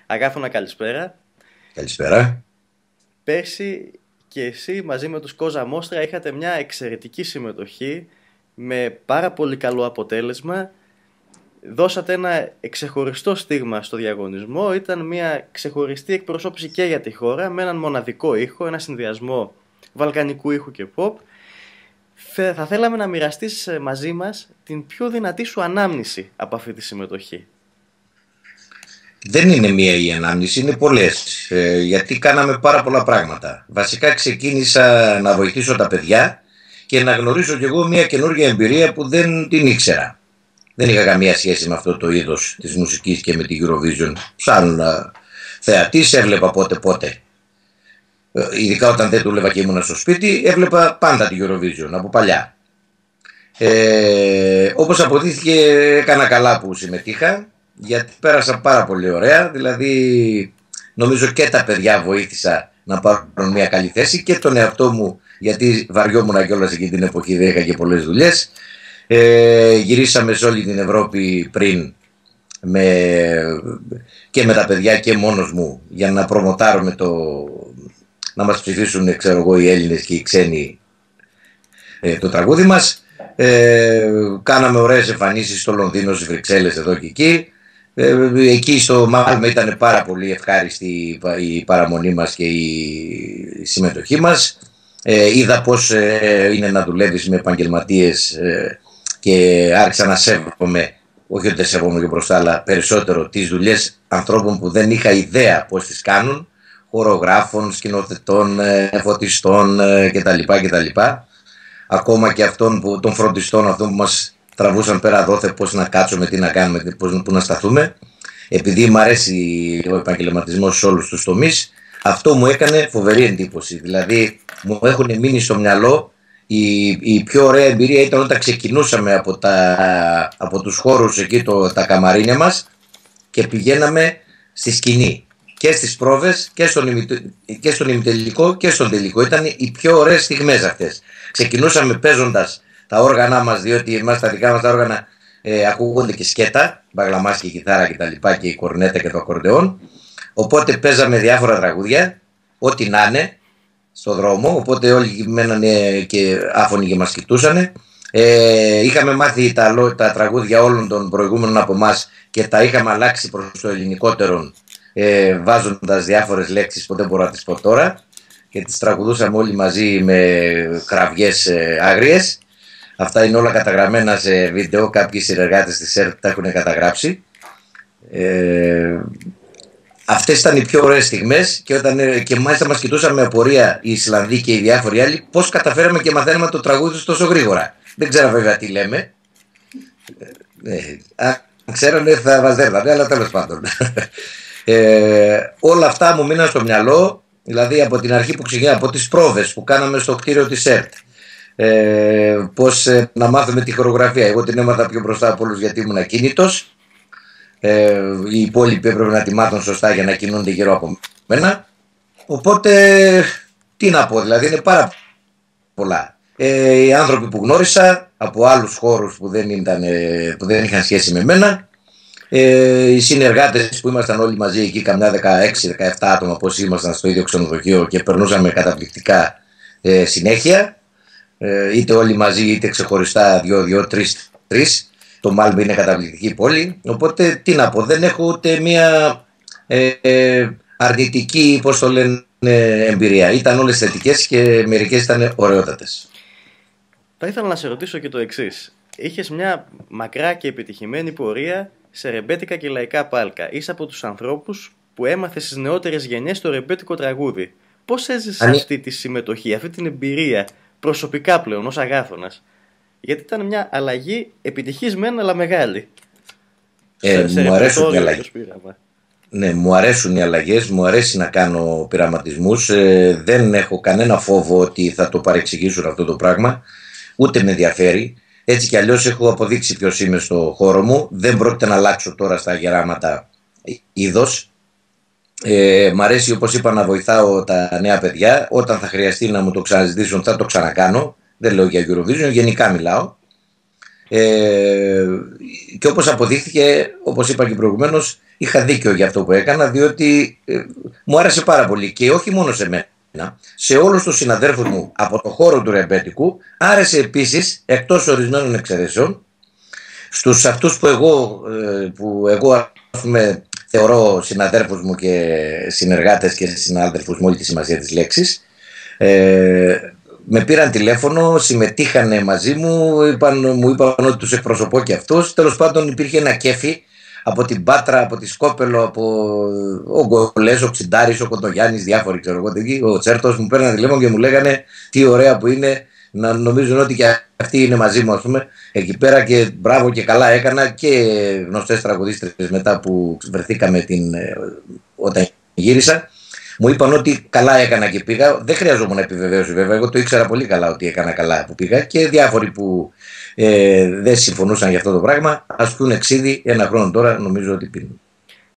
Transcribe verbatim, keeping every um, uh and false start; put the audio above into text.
Αγάθωνα, καλησπέρα. Καλησπέρα. Πέρσι και εσύ μαζί με τους Κόζα Μόστρα είχατε μια εξαιρετική συμμετοχή με πάρα πολύ καλό αποτέλεσμα. Δώσατε ένα ξεχωριστό στίγμα στο διαγωνισμό. Ήταν μια ξεχωριστή εκπροσώπηση και για τη χώρα με έναν μοναδικό ήχο, ένα συνδυασμό βαλκανικού ήχου και pop. Θα θέλαμε να μοιραστείς μαζί μας την πιο δυνατή σου ανάμνηση από αυτή τη συμμετοχή. Δεν είναι μία η ανάμνηση, είναι πολλές, ε, γιατί κάναμε πάρα πολλά πράγματα. Βασικά ξεκίνησα να βοηθήσω τα παιδιά και να γνωρίσω κι εγώ μία καινούργια εμπειρία που δεν την ήξερα. Δεν είχα καμία σχέση με αυτό το είδος της μουσικής και με τη Eurovision. Σαν uh, θεατής έβλεπα πότε πότε. Ε, ειδικά όταν δεν δούλευα και ήμουνα στο σπίτι, έβλεπα πάντα τη Eurovision από παλιά. Ε, όπως αποδείχθηκε, έκανα καλά που συμμετείχα, γιατί πέρασα πάρα πολύ ωραία. Δηλαδή νομίζω και τα παιδιά βοήθησα να πάρουν μια καλή θέση και τον εαυτό μου, γιατί βαριόμουν κιόλας εκείνη την εποχή, δεν είχα και πολλές δουλειές. Ε, γυρίσαμε σε όλη την Ευρώπη πριν με, και με τα παιδιά και μόνος μου για να προμοτάρουμε το, να μας ψηφίσουν, ξέρω εγώ, οι Έλληνες και οι ξένοι ε, το τραγούδι μας. Ε, κάναμε ωραίες εμφανίσεις στο Λονδίνο, στις Βρυξέλλες, εδώ και εκεί. Ε, εκεί στο Μάλμε ήταν πάρα πολύ ευχάριστη η παραμονή μας και η συμμετοχή μας. Ε, είδα πως ε, είναι να δουλεύεις με επαγγελματίες ε, και άρχισα να σέβομαι, όχι ότι δεν σέβομαι και μπροστά, αλλά περισσότερο τις δουλειές ανθρώπων που δεν είχα ιδέα πως τις κάνουν, χορογράφων, σκηνοθετών, ε, φωτιστών ε, κτλ, κτλ. Ακόμα και αυτών που, των φροντιστών, αυτών που μας τραβούσαν πέρα δόθε, πώς να κάτσουμε, τι να κάνουμε, πώς, πού να σταθούμε. Επειδή μου αρέσει ο επαγγελματισμός σε όλους τους τομείς, αυτό μου έκανε φοβερή εντύπωση. Δηλαδή μου έχουν μείνει στο μυαλό. Η, η πιο ωραία εμπειρία ήταν όταν ξεκινούσαμε από, τα, από τους χώρους εκεί, το, τα καμαρίνια μας, και πηγαίναμε στη σκηνή και στις πρόβες και στον, ημι, και στον ημιτελικό και στον τελικό. Ήταν οι πιο ωραίες στιγμές αυτές. Ξεκινούσαμε παίζοντας τα όργανά μας, διότι εμάς τα δικά μας τα όργανα ε, ακούγονται και σκέτα, μπαγλαμάς και η κιθάρα και τα λοιπά, και η κορνέτα και το ακορντεόν. Οπότε παίζαμε διάφορα τραγούδια, ό,τι να είναι, στο δρόμο, οπότε όλοι μένανε και άφωνοι και μας κοιτούσανε. Ε, είχαμε μάθει τα, τα τραγούδια όλων των προηγούμενων από εμάς και τα είχαμε αλλάξει προς το ελληνικότερο, ε, βάζοντας διάφορες λέξεις που δεν μπορώ να τις πω τώρα, και τις τραγουδούσαμε όλοι μαζί με κραυγές ε, άγριες. Αυτά είναι όλα καταγραμμένα σε βίντεο, κάποιοι συνεργάτες της ΕΡΤ τα έχουν καταγράψει. Ε, Αυτές ήταν οι πιο ωραίες στιγμές, και, όταν, και μάλιστα μας κοιτούσαν με απορία οι Ισλανδοί και οι διάφοροι άλλοι πώς καταφέραμε και μαθαίνουμε το τραγούδι τους τόσο γρήγορα. Δεν ξέρω βέβαια τι λέμε. Ε, αν ξέρανε θα μας δέρνανε, αλλά τέλος πάντων. Ε, όλα αυτά μου μείναν στο μυαλό, δηλαδή από την αρχή που ξεκινάμε, από τις πρόβες που κάναμε στο κτίριο της ΕΡΤ. Ε, πώς ε, να μάθουμε τη χορογραφία. Εγώ την έμαθα πιο μπροστά από όλους γιατί ήμουν ακίνητος. Ε, οι υπόλοιποι έπρεπε να τη μάθουν σωστά για να κινούνται γύρω από μένα. Οπότε τι να πω, δηλαδή είναι πάρα πολλά. Ε, οι άνθρωποι που γνώρισα από άλλους χώρους που δεν, ήταν, που δεν είχαν σχέση με μένα, ε, οι συνεργάτες που ήμασταν όλοι μαζί εκεί, καμιά δεκαέξι δεκαεπτά άτομα πώς ήμασταν στο ίδιο ξενοδοχείο και περνούσαμε καταπληκτικά ε, συνέχεια, ε, είτε όλοι μαζί είτε ξεχωριστά, δύο, δύο, τρεις, τρεις. Το Μάλμε είναι καταπληκτική πόλη, οπότε τι να πω, δεν έχω ούτε μία ε, ε, αρνητική, πώς το λένε, εμπειρία. Ήταν όλες θετικές και μερικές ήταν ωραιότατες. Θα ήθελα να σε ρωτήσω και το εξής. Είχες μια μακρά και επιτυχημένη πορεία σε ρεμπέτικα και λαϊκά πάλκα. Είσαι από τους ανθρώπους που έμαθε στις νεότερες γενιές το ρεμπέτικο τραγούδι. Πώς έζησες Αν... αυτή τη συμμετοχή, αυτή την εμπειρία προσωπικά πλέον ως Αγάθωνας? Γιατί ήταν μια αλλαγή επιτυχής μεν, αλλά μεγάλη. Ε, σε, μου αρέσουν οι αλλαγές. Ναι, μου αρέσουν οι αλλαγές, μου αρέσει να κάνω πειραματισμούς. Ε, δεν έχω κανένα φόβο ότι θα το παρεξηγήσουν αυτό το πράγμα. Ούτε με ενδιαφέρει. Έτσι κι αλλιώς έχω αποδείξει ποιος είμαι στο χώρο μου. Δεν πρόκειται να αλλάξω τώρα στα γεράματα είδος. Ε, μ' αρέσει, όπως είπα, να βοηθάω τα νέα παιδιά. Όταν θα χρειαστεί να μου το ξαναζητήσουν θα το ξανακάνω. Δεν λέω για Eurovision, γενικά μιλάω. Ε, και όπως αποδείχθηκε, όπως είπα και προηγουμένως, είχα δίκιο για αυτό που έκανα, διότι ε, μου άρεσε πάρα πολύ και όχι μόνο σε μένα, σε όλους τους συναδέρφους μου από το χώρο του ρεμπέτικου. Άρεσε επίσης, εκτός ορισμένων εξαιρεσιών, στους αυτούς που εγώ, ε, που εγώ ας πούμε, θεωρώ συναδέρφους μου και συνεργάτες και συνάδελφους με όλη τη σημασία της λέξης, ε, με πήραν τηλέφωνο, συμμετείχαν μαζί μου, είπαν, μου είπαν ότι τους εκπροσωπώ και αυτούς. Τέλος πάντων υπήρχε ένα κέφι από την Πάτρα, από τη Σκόπελο, από ο Γκολές, ο Ξιντάρης, ο Κοντογιάννης, διάφοροι ξέρω εγώ, ο Τσέρτος, μου πέραν τηλέφωνο και μου λέγανε τι ωραία που είναι να νομίζουν ότι και αυτοί είναι μαζί μου, ας πούμε, εκεί πέρα, και μπράβο και καλά έκανα, και γνωστές τραγουδίστρες μετά που βρεθήκαμε την, όταν γύρισα. Μου είπαν ότι καλά έκανα και πήγα. Δεν χρειαζόμουν επιβεβαίωση βέβαια. Εγώ το ήξερα πολύ καλά ότι έκανα καλά που πήγα, και διάφοροι που ε, δεν συμφωνούσαν για αυτό το πράγμα, ας πιούν εξίδι ένα χρόνο τώρα, νομίζω ότι πίνουν.